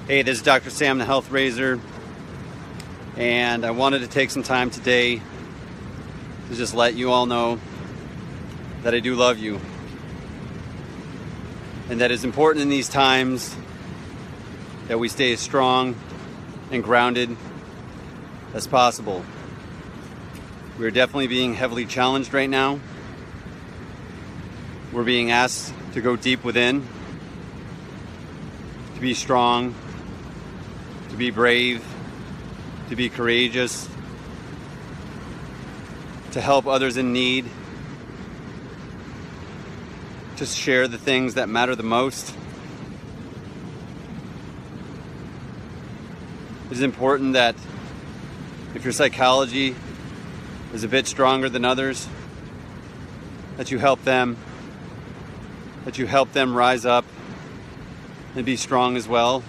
Hey, this is Dr. Sam, the Health Raiser, and I wanted to take some time today to just let you all know that I do love you, and that it's important in these times that we stay as strong and grounded as possible. We're definitely being heavily challenged right now. We're being asked to go deep within, to be strong, to be brave, to be courageous, to help others in need, to share the things that matter the most. It is important that if your psychology is a bit stronger than others, that you help them rise up and be strong as well.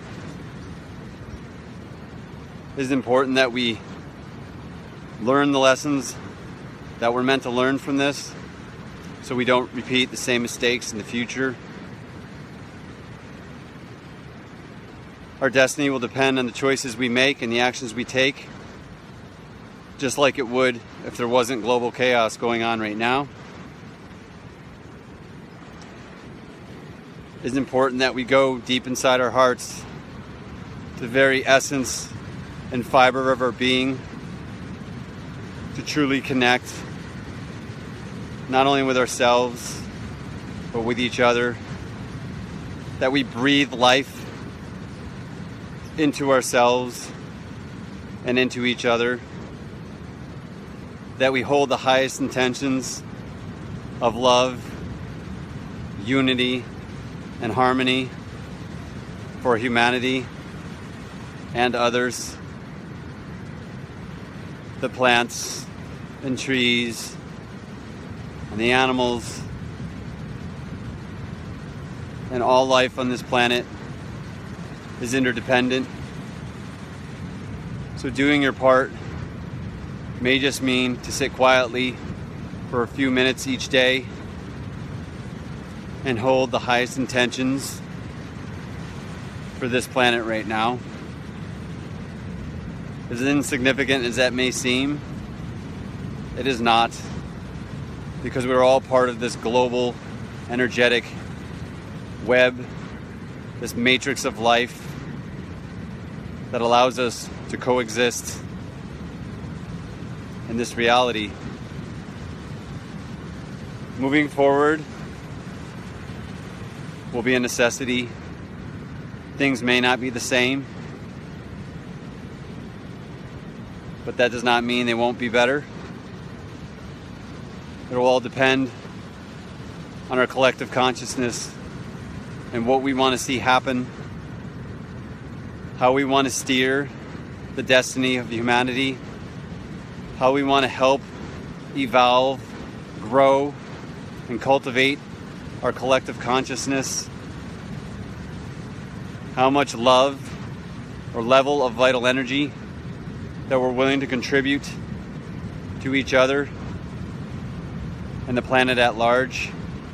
It is important that we learn the lessons that we're meant to learn from this, so we don't repeat the same mistakes in the future. Our destiny will depend on the choices we make and the actions we take, just like it would if there wasn't global chaos going on right now. It's important that we go deep inside our hearts, to the very essence and fiber of our being, to truly connect not only with ourselves but with each other, that we breathe life into ourselves and into each other, that we hold the highest intentions of love, unity, and harmony for humanity and others, the plants and trees and the animals and all life on this planet is interdependent. So doing your part may just mean to sit quietly for a few minutes each day and hold the highest intentions for this planet right now. As insignificant as that may seem, it is not, because we're all part of this global, energetic web, this matrix of life that allows us to coexist in this reality. Moving forward will be a necessity. Things may not be the same, but that does not mean they won't be better. It will all depend on our collective consciousness and what we want to see happen, how we want to steer the destiny of humanity, how we want to help evolve, grow, and cultivate our collective consciousness, how much love or level of vital energy that we're willing to contribute to each other and the planet at large,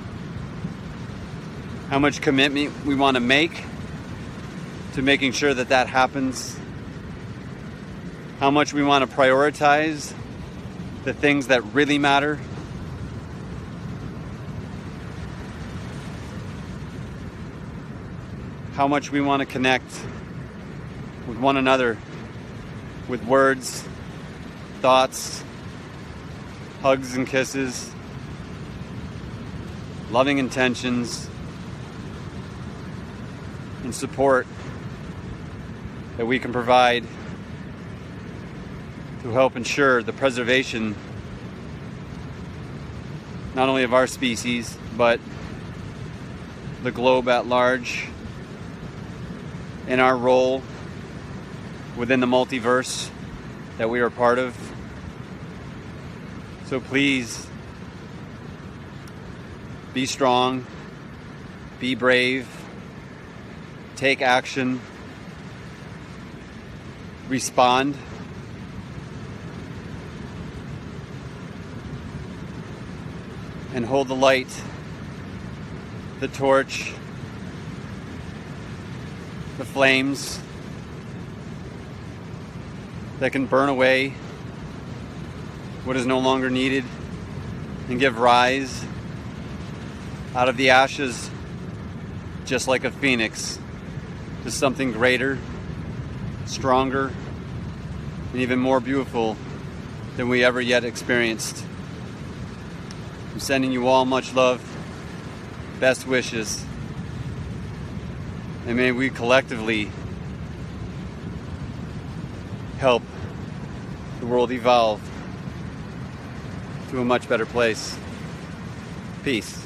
how much commitment we want to make to making sure that that happens, how much we want to prioritize the things that really matter, how much we want to connect with one another with words, thoughts, hugs and kisses, loving intentions, and support that we can provide to help ensure the preservation not only of our species, but the globe at large, in our role within the multiverse that we are part of. So please, be strong, be brave, take action, respond, and hold the light, the torch, the flames that can burn away what is no longer needed and give rise out of the ashes, just like a phoenix, to something greater, stronger, and even more beautiful than we ever yet experienced. I'm sending you all much love, best wishes, and may we collectively help the world evolve to a much better place. Peace.